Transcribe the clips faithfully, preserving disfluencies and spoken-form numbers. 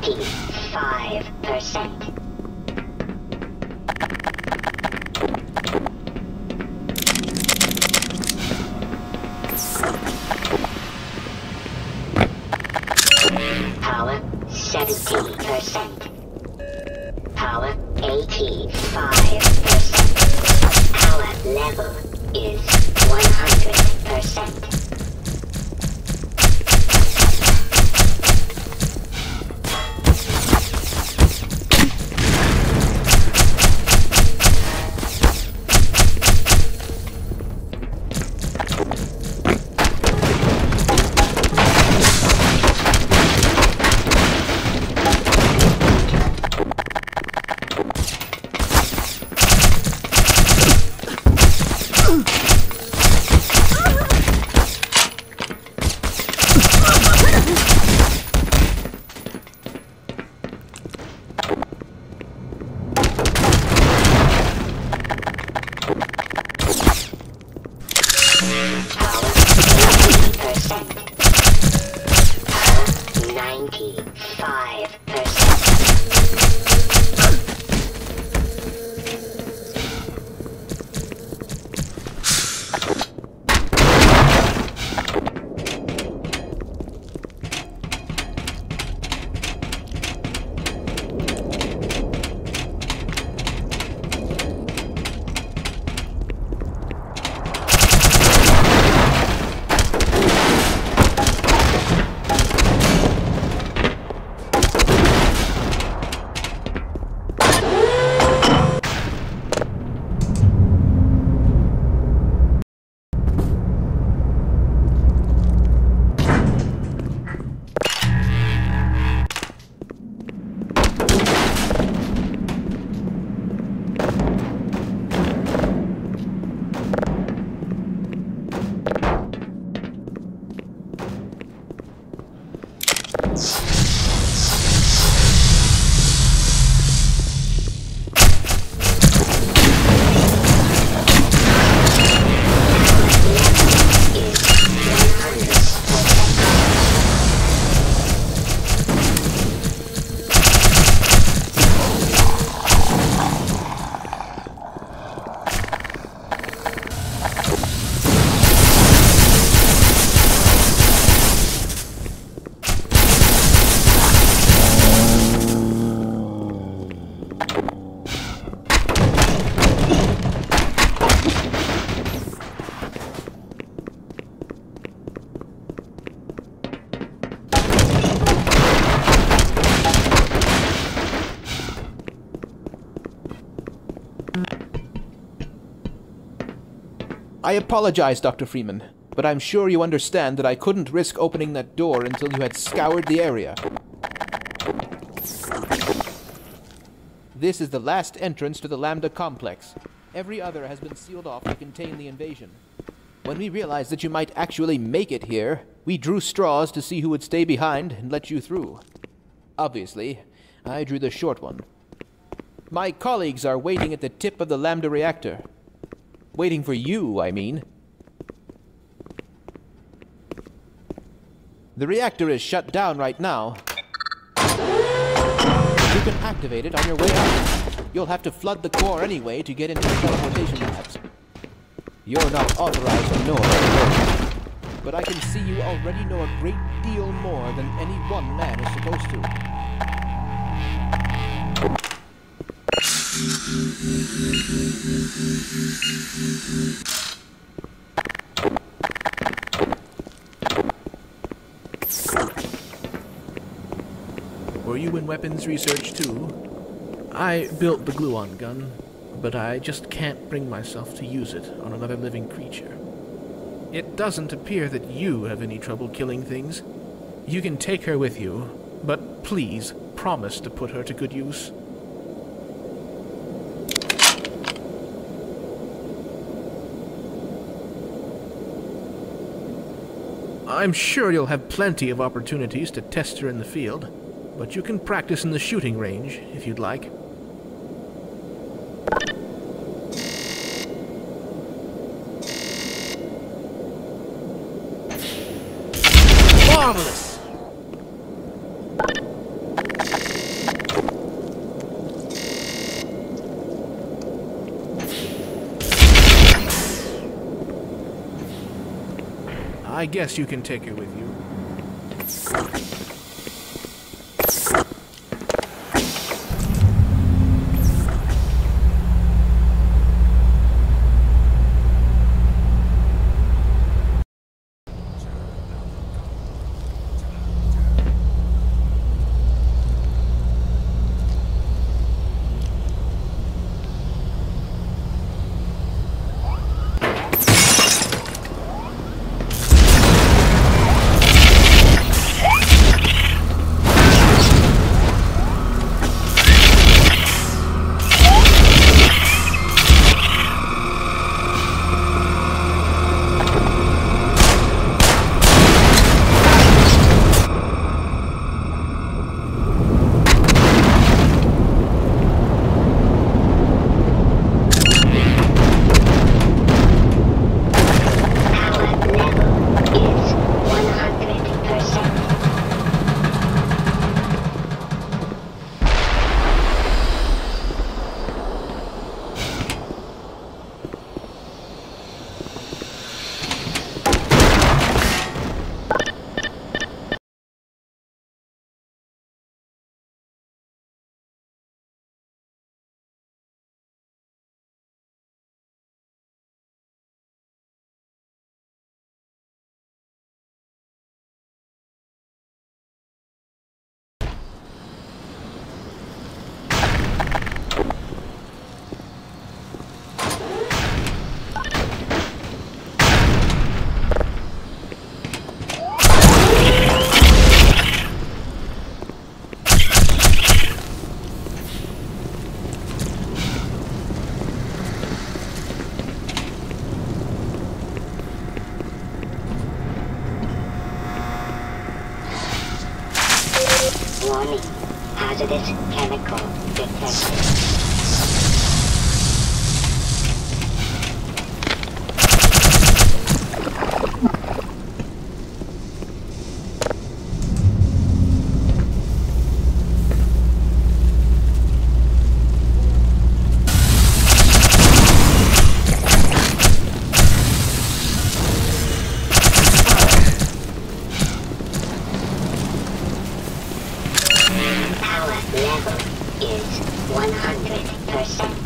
seventy-five percent. Power seventy percent. Power eighty-five percent. Power level is one hundred percent. ninety-five percent. I apologize, Doctor Freeman, but I'm sure you understand that I couldn't risk opening that door until you had scoured the area. This is the last entrance to the Lambda complex. Every other has been sealed off to contain the invasion. When we realized that you might actually make it here, we drew straws to see who would stay behind and let you through. Obviously, I drew the short one. My colleagues are waiting at the tip of the Lambda reactor. Waiting for you, I mean. The reactor is shut down right now. You can activate it on your way out. You'll have to flood the core anyway to get into the teleportation labs. You're not authorized to know about it, but I can see you already know a great deal more than any one man is supposed to. Were you in weapons research too? I built the gluon gun, but I just can't bring myself to use it on another living creature. It doesn't appear that you have any trouble killing things. You can take her with you, but please promise to put her to good use. I'm sure you'll have plenty of opportunities to test her in the field, but you can practice in the shooting range if you'd like. Marvelous! I guess you can take her with you. Warning. Hazardous chemical detected. Level is one hundred percent.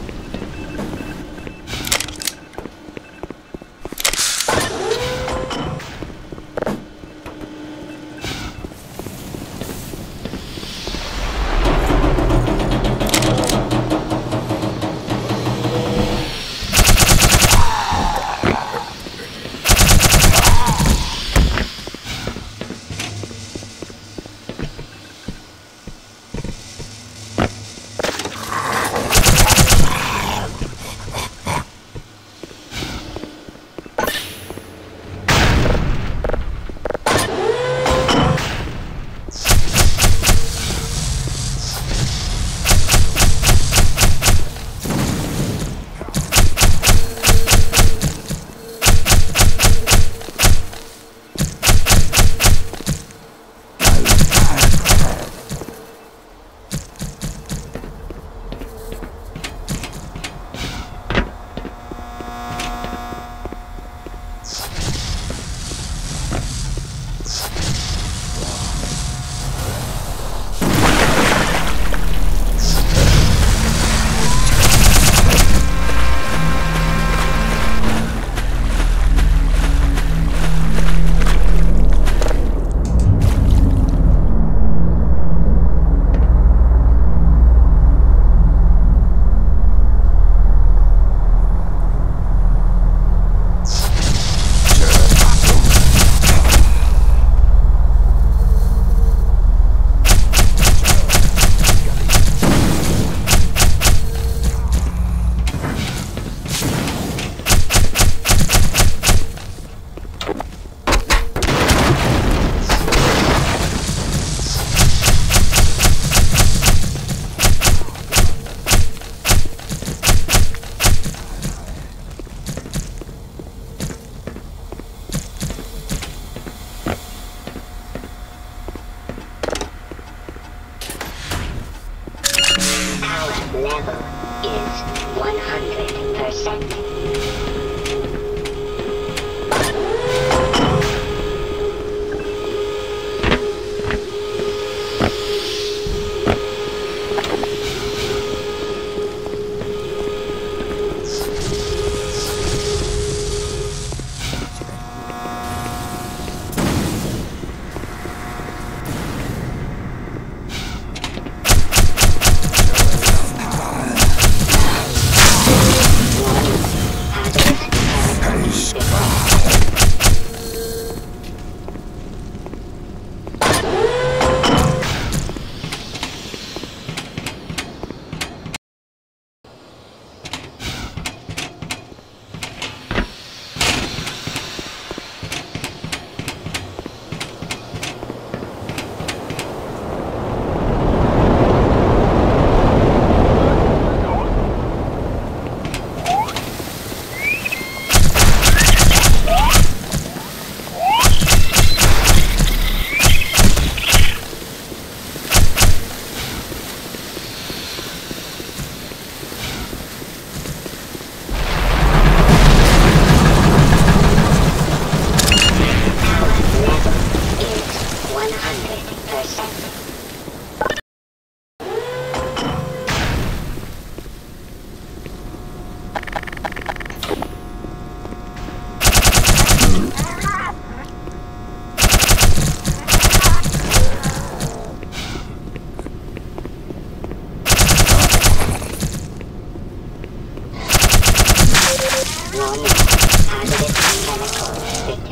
Level is one hundred percent.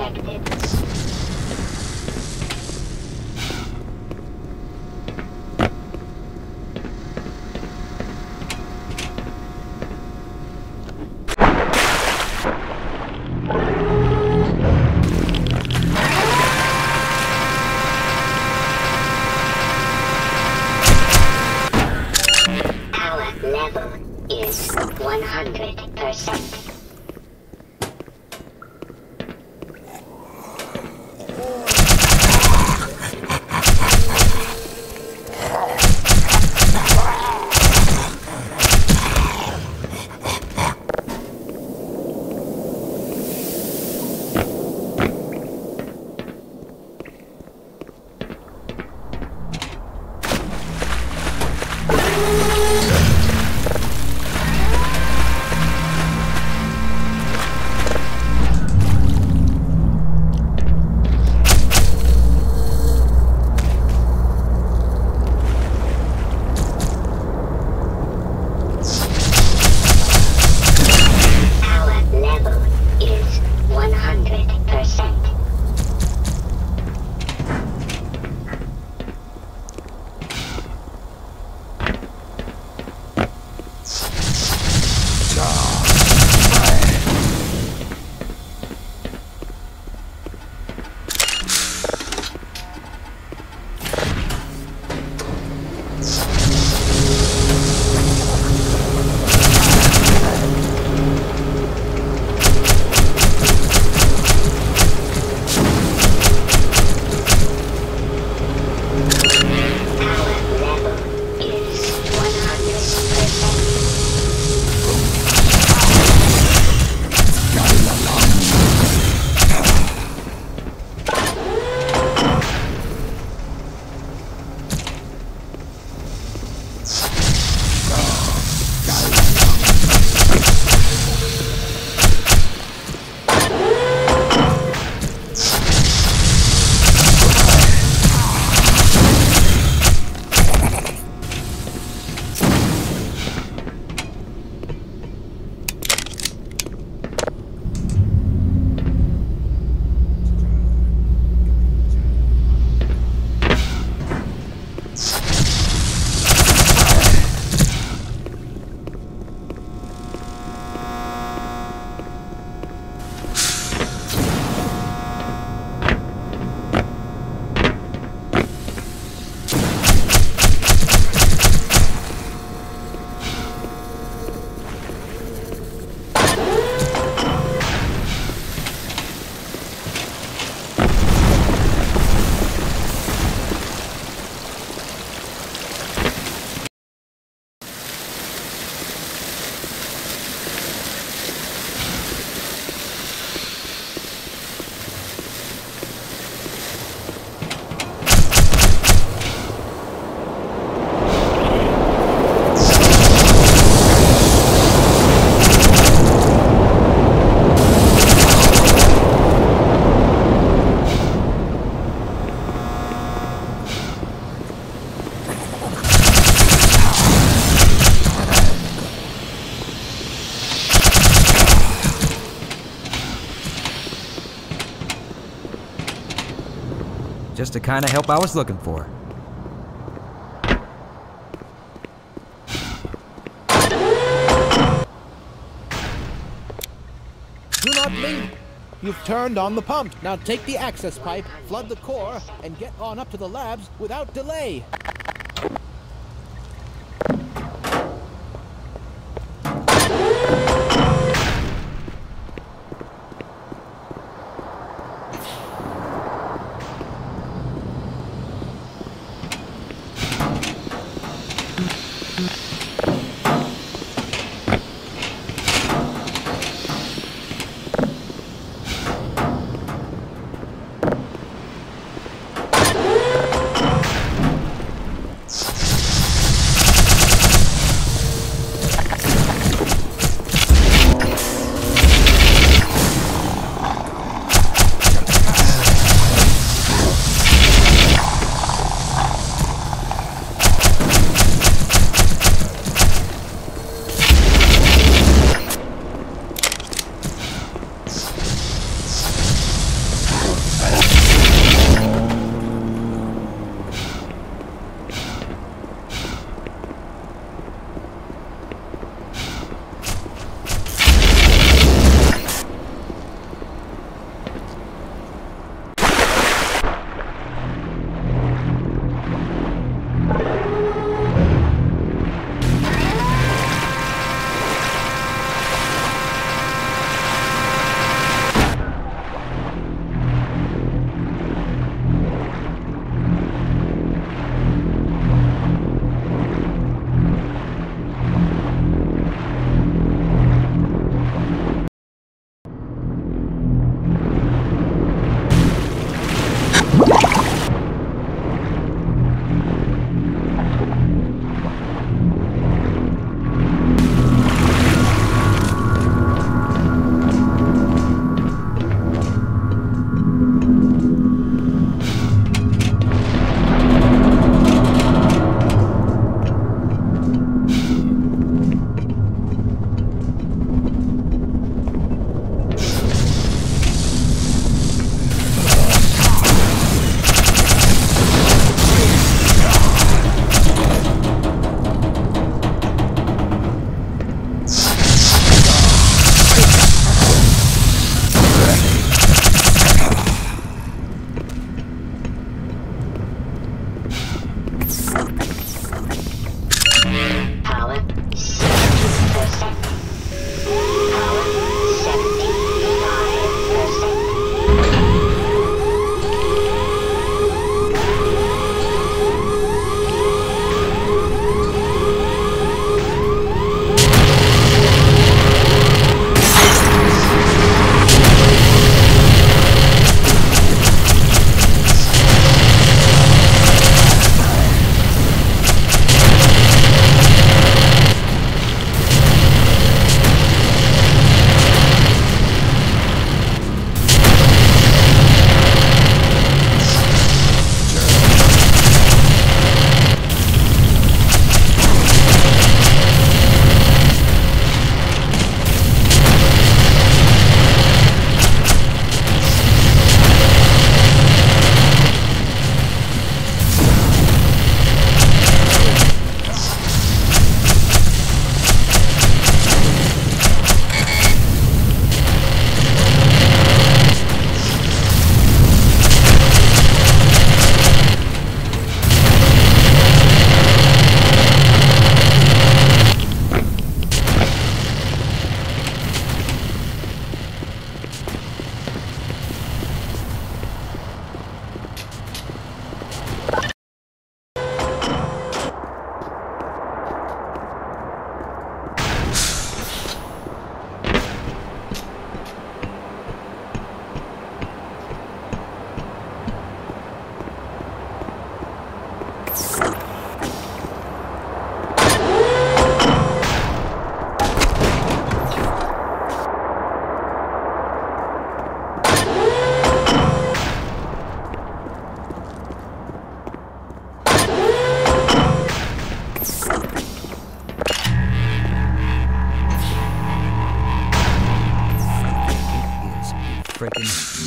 detected. Level is one hundred percent. Just the kind of help I was looking for. Do not leave! You've turned on the pump. Now take the access pipe, flood the core, and get on up to the labs without delay.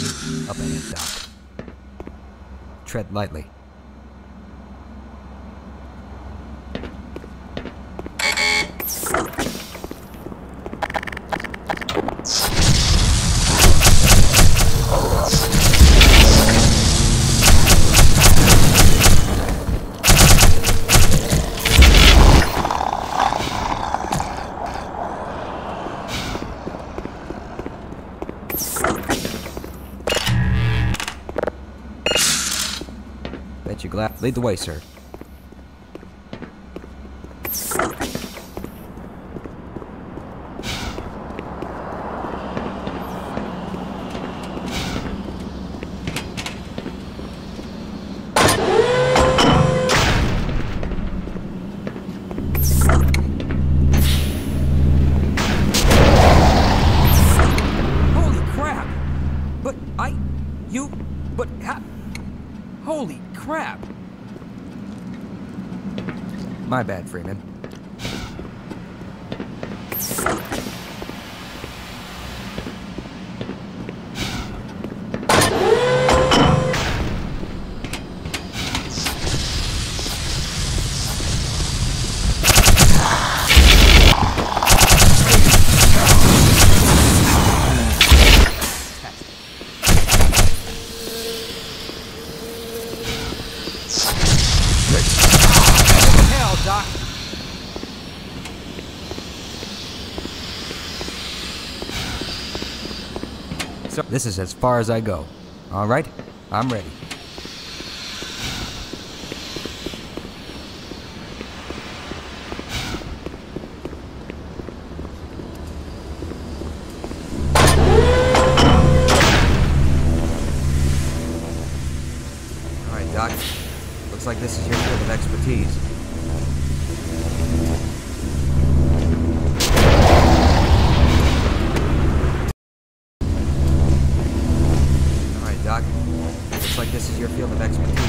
Up ahead, Doc. Tread lightly. Bet you glad. Lead the way, sir. Holy crap! But I... You... But how... Holy crap! My bad, Freeman. Hell, Doc! So, this is as far as I go. All right? I'm ready. All right, Doc. Looks like this is your field of expertise. All right, Doc. Looks like this is your field of expertise.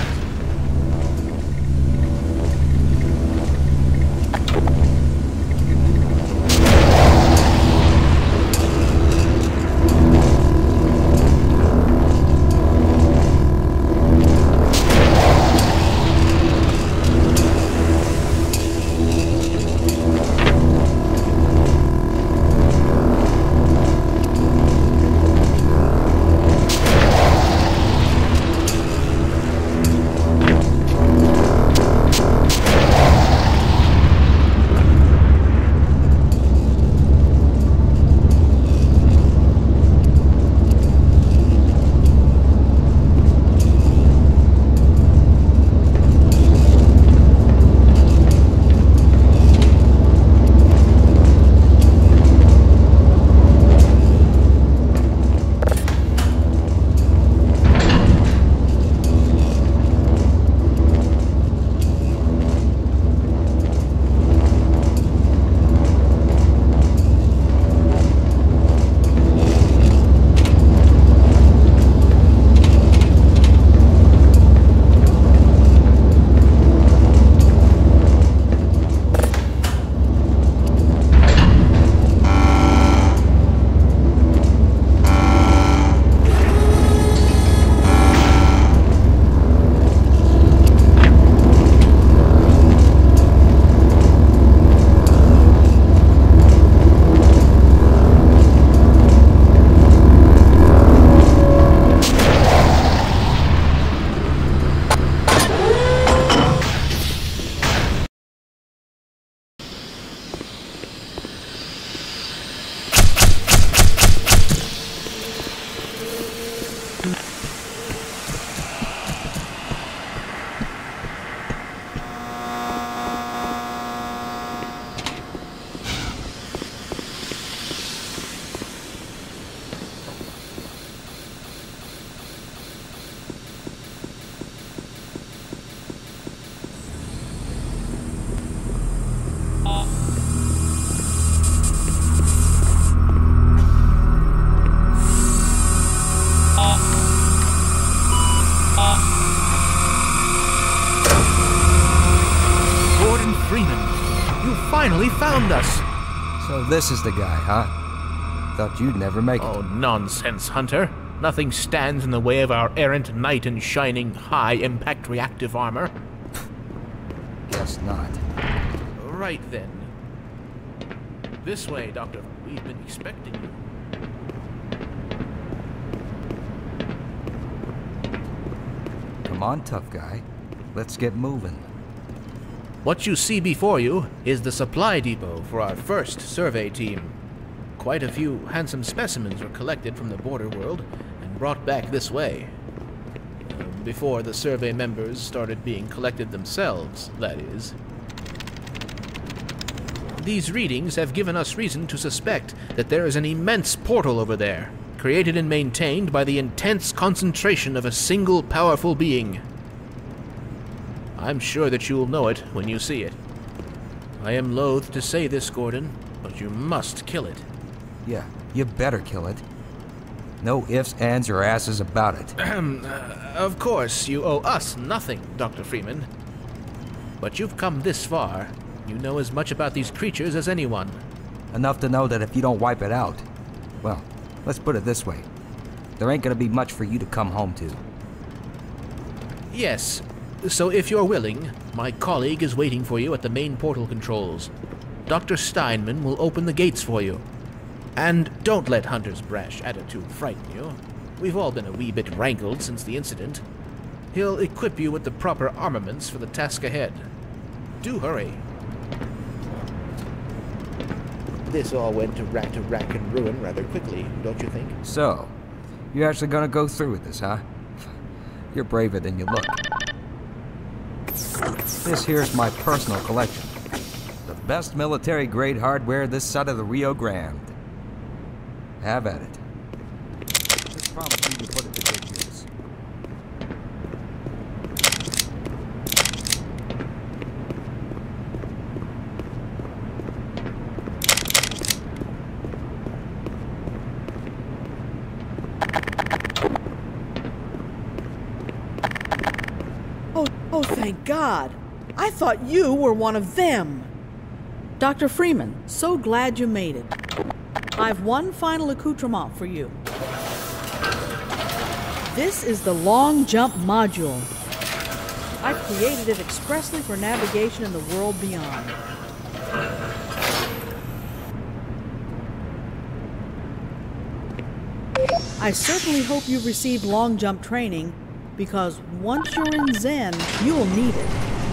finally found us! So this is the guy, huh? Thought you'd never make it. Oh, nonsense, Hunter. Nothing stands in the way of our errant knight in shining high-impact reactive armor. Guess not. Right then. This way, Doctor. We've been expecting you. Come on, tough guy. Let's get moving. What you see before you is the supply depot for our first survey team. Quite a few handsome specimens were collected from the border world and brought back this way. Uh, before the survey members started being collected themselves, that is. These readings have given us reason to suspect that there is an immense portal over there, created and maintained by the intense concentration of a single powerful being. I'm sure that you will know it when you see it. I am loath to say this, Gordon, but you must kill it. Yeah, you better kill it. No ifs, ands, or asses about it. Ahem, uh, of course, you owe us nothing, Doctor Freeman. But you've come this far. You know as much about these creatures as anyone. Enough to know that if you don't wipe it out, well, let's put it this way. There ain't gonna be much for you to come home to. Yes. So if you're willing, my colleague is waiting for you at the main portal controls. Doctor Steinman will open the gates for you. And don't let Hunter's brash attitude frighten you. We've all been a wee bit rankled since the incident. He'll equip you with the proper armaments for the task ahead. Do hurry. This all went to rat to rack and ruin rather quickly, don't you think? So, you're actually gonna go through with this, huh? You're braver than you look. This here's my personal collection. The best military-grade hardware this side of the Rio Grande. Have at it. Just promise me to put it to good use. Oh, oh, thank God. I thought you were one of them. Doctor Freeman, so glad you made it. I've one final accoutrement for you. This is the long jump module. I've created it expressly for navigation in the world beyond. I certainly hope you've received long jump training, because once you're in Zen, you'll need it.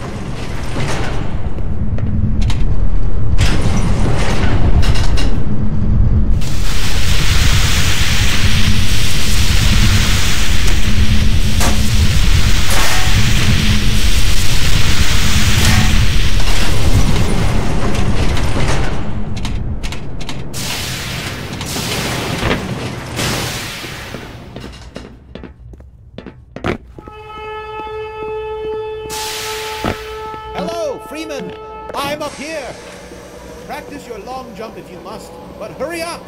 Freeman, I'm up here. Practice your long jump if you must, but hurry up.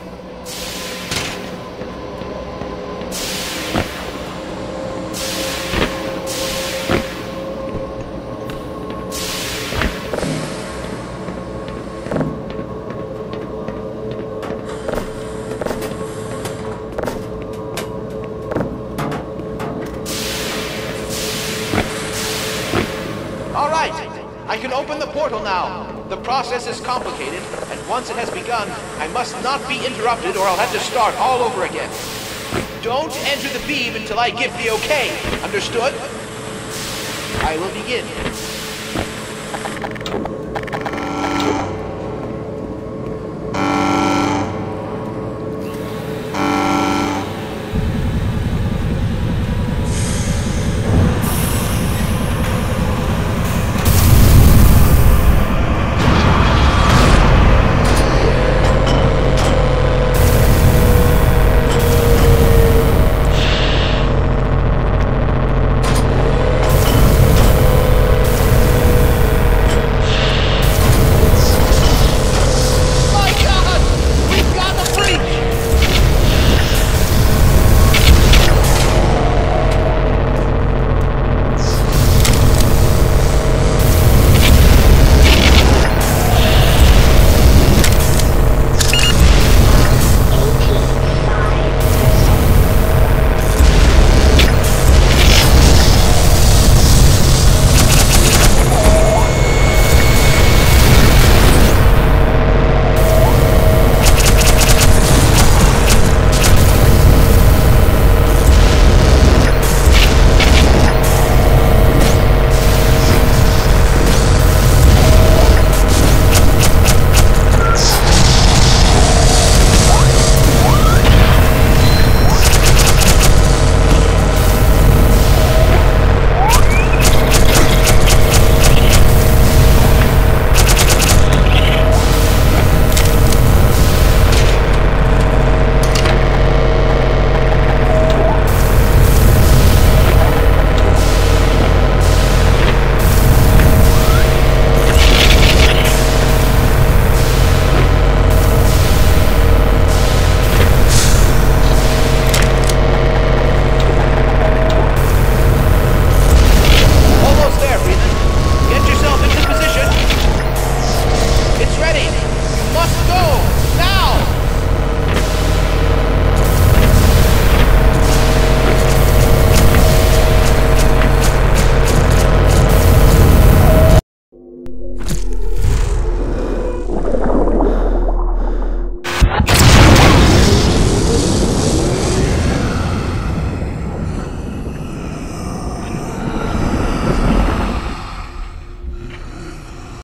All right. I can open the portal now. The process is complicated, and once it has begun, I must not be interrupted or I'll have to start all over again. Don't enter the beam until I give the okay. Understood? I will begin.